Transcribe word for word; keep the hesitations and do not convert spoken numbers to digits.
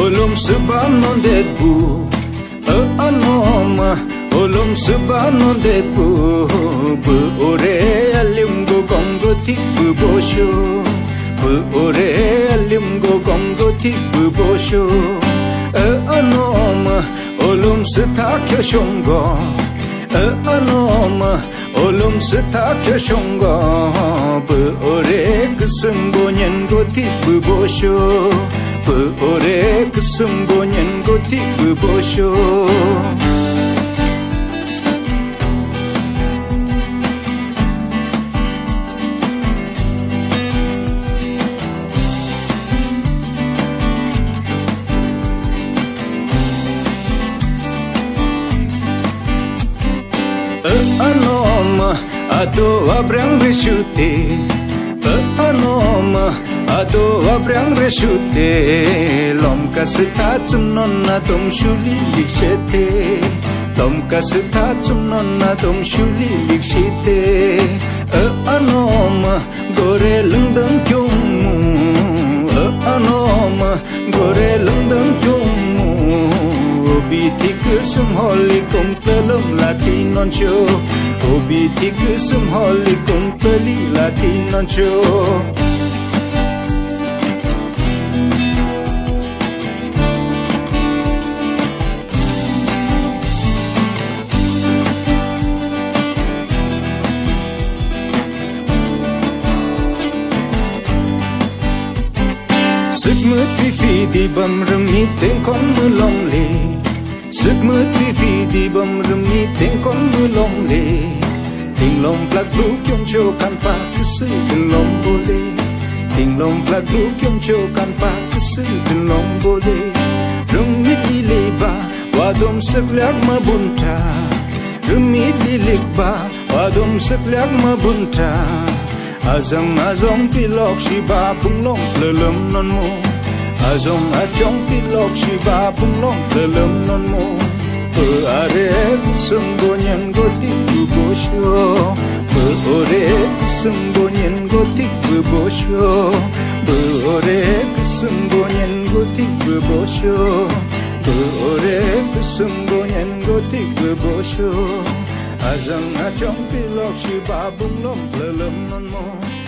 olum sebab non debu anoma olum sebab non debu bu ore alim go gongo ti bu bosho bu ore alim go gongo ti bu bosho anoma olum setakyo shongo anoma olum setakyo shongo bu ore kesembunyian go ti bu bosho bu ore kesembunyian go ti bu bosho anoma ado abrang resute anoma ado abrang resute lom kasita chumnon na tom shuli likshete lom kasita chumnon na tom shuli likshete anoma gore lungdang kyumu anoma gore lungdang kyumu obi tik sum holi kum pelum latinon cho obi tik sum holi kum peli latinon cho sức mưa phi phi đi bầm rừng mi tiếng con mưa long lệ sức mưa phi phi đi bầm rừng mi tiếng con mưa long lệ tình lòng lạc lũ kyong châu can pa cứ sự tình lòng bồ lê tình lòng lạc lũ kyong châu can pa cứ sự tình lòng bồ lê rừng mi đi lê ba qua đom sắc lắc mà bun trà rừng mi đi lê ba qua đom sắc lắc mà bun trà azong azong pilok shiba punglong lelem non mo azong azong pilok shiba punglong lelem non mo pe are sembonyen goti bosho pe ore sembonyen goti bosho pe ore sembonyen goti bosho pe ore sembonyen goti bosho azang azong pilok shiba punglong lelem non mo